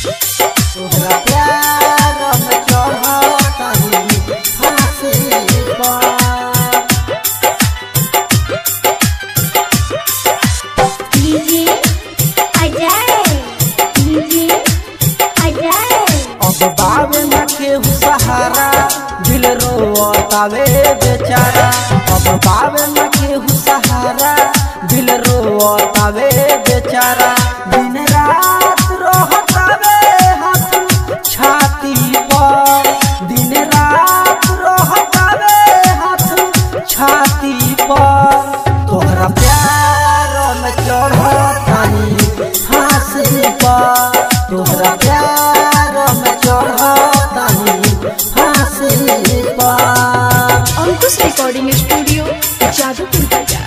तोहरा प्यार में चढ़तानी फांसी पर। अब बावे न केहू सहारा दिल रोतावे बेचारा। अब बावे न केहू सहारा दिल रोतावे बेचारा। दिन रात रोहतावे हाथ छाती पर। दिन रात रोहतावे हाथ छाती पर। तोहरा प्यार में चढ़तानी फांसी पर। तोहरा प्यार में चढ़तानी फांसी पर। अंकुश रिकॉर्डिंग स्टूडियो जादूपुर बाजार।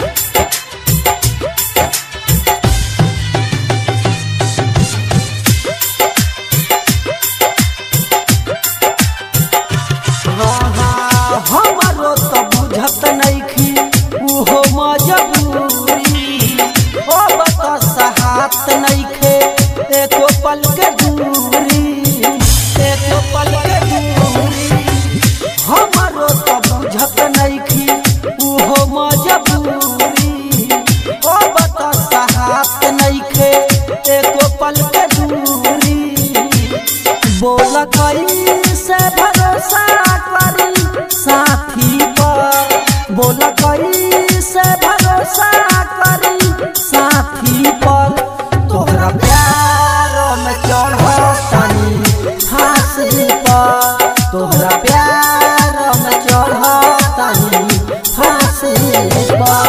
हमारो तो बुझत नइखी उहो मजबूरी। ओ बता सहात नइखे एको पल के दूरी। एको पल के दूरी हमारो तो बुझत नइखी उहो मजबूरी। ओ बता सहात नइखे एको पल के दूरी। बोल कैसे भरोसा करी साथी पर। बोल कैसे भरोसा करी साथी पर। तोहरा प्यार में चढ़तानी फांसी पर। तोहरा प्यार में चढ़तानी फांसी पर।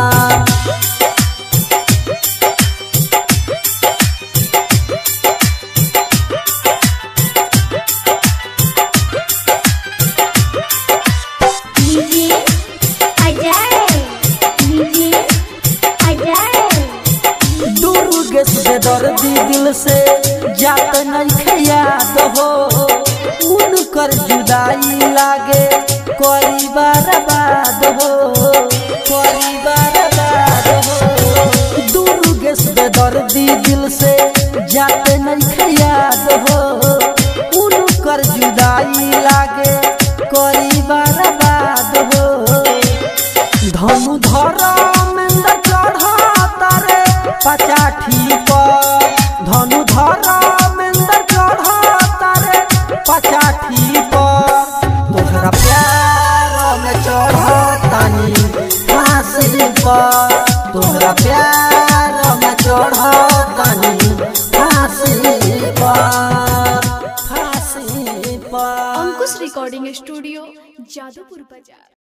दर्दी दिल से जात नहीं याद हो। उनकर जुदाई लागे कोई बर्बाद हो। कोई बर्बाद हो। दुर्गेश दर्दी दिल से जात नहीं याद हो। उनकर जुदाई लागे कोई बर्बाद हो। धनु धर्मेंद्र चढ़ता रे पचाठी पर। धनु धर्मेंद्र चढ़ता रे पचाठी पर। तोहरा प्यार में चढ़तानी फांसी पर। तोहरा प्यार में चढ़तानी फांसी पर। फांसी पर। अंकुश रिकॉर्डिंग स्टूडियो जादूपुर बाजार।